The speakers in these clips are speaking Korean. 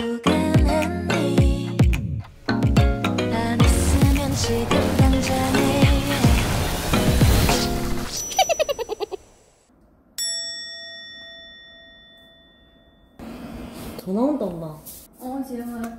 두근했니 난 있으면 지금 당장에 전화 온다 엄마. 지영아.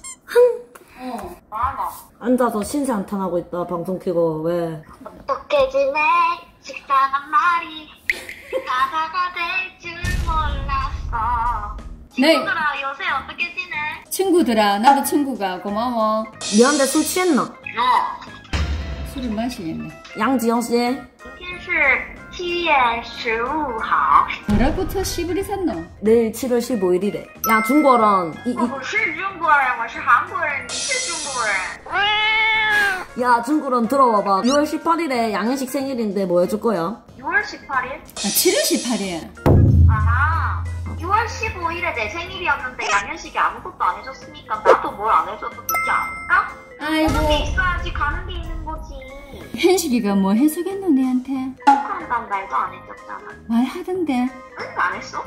뭐하노? 앉아서 신세 한탄하고 있다. 방송 켜고. 왜? 어떻게 지내? 식상한 말이 가사가 될 줄 몰랐어. 네. 친구들아 요새 어떻게 지내? 친구들아, 나도 친구가 고마워. 미안한데 술 취했나? 술을 마시겠네. 양지영씨. 今天是7月15号 뭐라고 저 시부리 샀노? 내일 7월 15일이래. 야 중국어랑 我不是中国人我是韩国人你是中国人 야 중국어랑 들어와봐. 6월 18일에 양현식 생일인데 뭐 해줄 거야? 6월 18일? 7월 18일. 아 6월 15일에 내 생일이었는데 양현식이 아무것도 안 해줬으니까 나도 뭘 안 해줘도 되지 않을까? 아이고. 오는 게 있어야지 가는 게 있는 거지. 현식이가 뭐 해주겠노 내한테? 그럼 난 말도 안 해줬잖아. 말하던데. 응? 안 했어?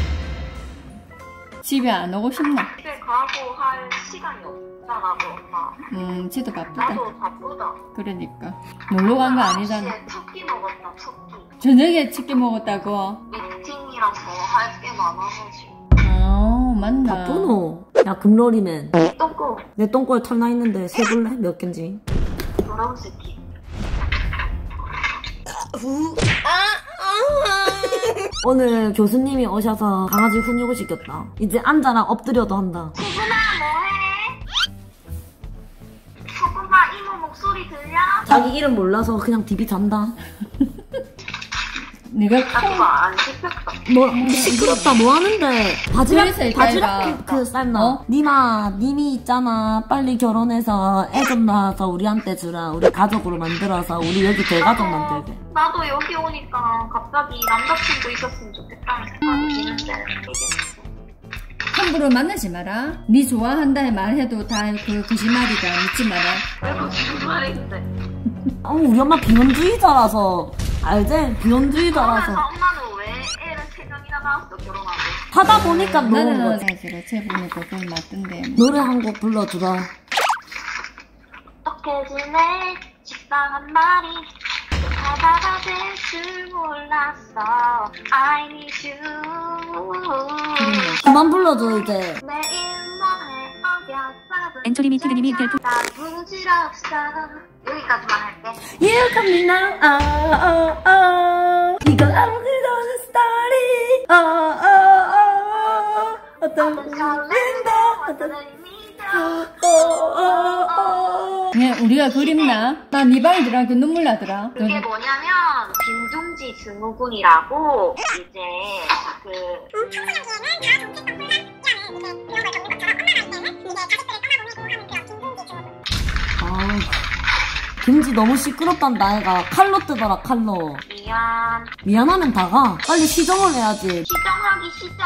집에 안 오고 싶나? 집에 가고 할 시간이 없잖아 너 엄마. 쟤도 바쁘다. 나도 바쁘다. 그러니까. 놀러 간 거 아니잖아. 아침에 첫끼 먹었다 첫끼. 저녁에 치킨 먹었다고? 미팅이랑 뭐 할 게 많아가지고. 맞나? 바쁘노. 야 금러리맨. 똥꼬 내 똥꼬에 털 나 있는데 세볼래? 몇 갠지. 돌아온 새끼. 오늘 교수님이 오셔서 강아지 훈육을 시켰다. 이제 앉아라 엎드려도 한다. 소금아 뭐해? 소금아 이모 목소리 들려? 자기 이름 몰라서 그냥 디비 잔다. 내가 나 그거 안 씹혔어. 뭐 시끄럽다 뭐 하는데. 바지락 그래서 그 삶나. 니마 님이 있잖아. 빨리 결혼해서 애 좀 낳아서 우리한테 주라. 우리 가족으로 만들어서 우리 여기 대가족 만들게. 나도 여기 오니까 갑자기 남자친구 있었으면 좋겠다는 생각이 드는데 함부로 만나지 마라. 네 좋아한다 말해도 다 그 거짓말이다. 믿지 마라. 왜 거짓말인데? 우리 엄마 비혼주의자라서 알지? 비혼주의자라서 그러면서 엄마는 왜 애를 3명이나 낳았어 결혼하고? 하다 보니까 놓은 나는 거지. 사실은 쟤 보니까 그걸 맞던데. 노래 한 곡 불러주라. 어떻게 지내? 식상한 말이 가다가 될 줄 몰랐어. I need you. 그만 불러줘 이제. 매일만에 어겼어도 엔초리 미티드님이 별풍 나 부질없어. 여기까지만 할게. You got me now. 이건 아무것도 없는 스타일이. 어떤 설렌다. 어떤 그냥 우리가 그립나? 나 네 방에 들어가니까 눈물 나더라. 그게 뭐냐면 빈둥지 증후군이라고 이제 김지 너무 시끄럽단다 애가. 칼로 뜨더라 칼로. 미안. 미안하면 다가. 빨리 시정을 해야지. 시정하기 시정.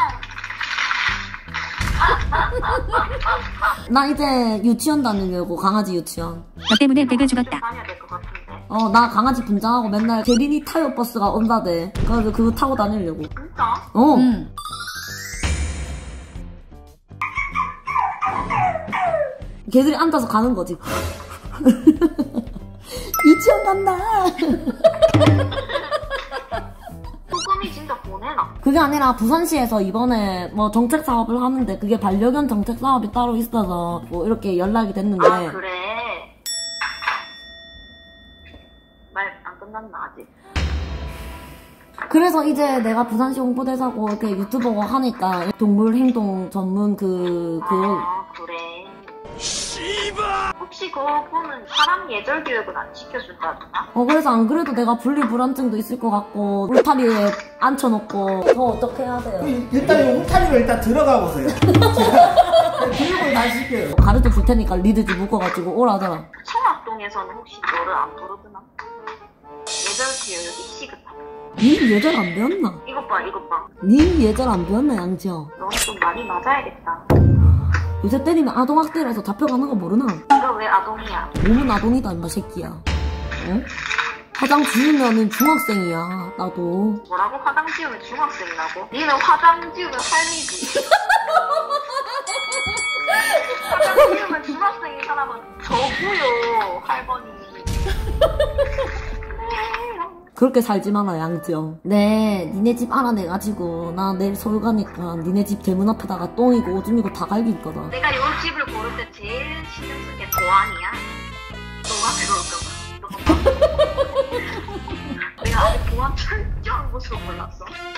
나 이제 유치원 다니려고. 강아지 유치원. 너 때문에 백을 죽었다. 다녀야 될 것 같은데. 나 강아지 분장하고 맨날 대리니 타요 버스가 온다대. 그래서 그거 타고 다니려고. 진짜? 응. 걔들이 앉아서 가는 거지. 유치원 간다. 소금이 진짜 보내나? 그게 아니라 부산시에서 이번에 뭐 정책 사업을 하는데 그게 반려견 정책 사업이 따로 있어서 뭐 이렇게 연락이 됐는데. 아 그래. 말 안 끝났나 아직? 그래서 이제 내가 부산시 홍보대사고 이렇게 유튜버가 하니까 동물 행동 전문 아 그래. 혹시 그거 보면 사람 예절 교육은 안 시켜준다더나? 그래서 안 그래도 내가 분리불안증도 있을 것 같고 울타리에 앉혀놓고 더 어떻게 해야 돼요? 일단 이 울타리로 일단 들어가 보세요. 제가 교육을 다 시켜요. 가르쳐 줄 테니까 리드지 묶어가지고 오라더라. 청학동에서는 혹시 너를 안 부르드나? 예절 교육이 시급하다. 니 예절 안 배웠나? 이것 봐 이것 봐. 니 예절 안 배웠나 양지영? 너는 좀 많이 맞아야겠다. 요새 때리면 아동학대라서 잡혀가는 거 모르나? 네가 왜 아동이야? 몸은 아동이다 임마 새끼야. 어? 화장 지우면은 중학생이야 나도. 뭐라고? 화장 지우면 중학생이라고? 니는 화장 지우면 할미지. 그렇게 살지 마라 양지영. 네 니네 집 알아내가지고 나 내일 서울 가니까 니네 집 대문 앞에다가 똥이고 오줌이고 다 갈길 거다. 내가 요 집을 고를 때 제일 신경 쓴 게 보안이야. 너가 들어올까봐. 내가 아직 보안 철저한 곳으로 골랐어.